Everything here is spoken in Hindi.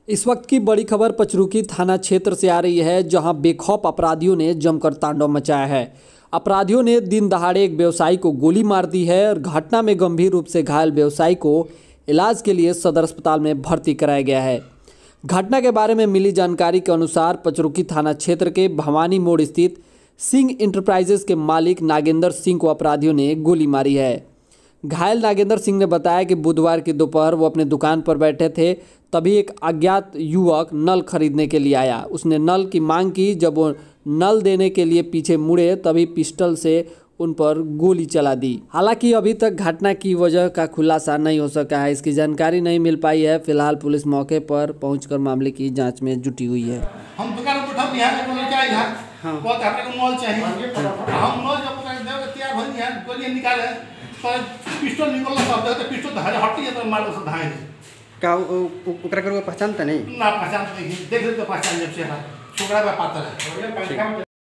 इस वक्त की बड़ी खबर पचरुखी थाना क्षेत्र से आ रही है, जहां बेखौफ अपराधियों ने जमकर तांडव मचाया है। अपराधियों ने दिन दहाड़े एक व्यवसायी को गोली मार दी है और घटना में गंभीर रूप से घायल व्यवसायी को इलाज के लिए सदर अस्पताल में भर्ती कराया गया है। घटना के बारे में मिली जानकारी के अनुसार पचरुखी थाना क्षेत्र के भवानी मोड़ स्थित सिंह इंटरप्राइजेज के मालिक नागेंद्र सिंह को अपराधियों ने गोली मारी है। घायल नागेंद्र सिंह ने बताया कि बुधवार की दोपहर वो अपने दुकान पर बैठे थे, तभी एक अज्ञात युवक नल खरीदने के लिए आया। उसने नल की मांग की। जब वो नल देने के लिए पीछे मुड़े, तभी पिस्टल से उन पर गोली चला दी। हालांकि अभी तक घटना की वजह का खुलासा नहीं हो सका है, इसकी जानकारी नहीं मिल पाई है। फिलहाल पुलिस मौके पर पहुंचकर मामले की जांच में जुटी हुई है। हम दुकान पर बैठा बिहार को लड़का इधर बहुत आपने को मॉल चाहिए। हम मॉल जब तैयार हो गया गोली निकाले पर पिस्टल निकलला सब तो पिस्टल हटी है तो मार से धाए का ओकरा कर पहचानता नहीं ना पहचान देख ले तो पहचान जब से छोकरा बा पाता है।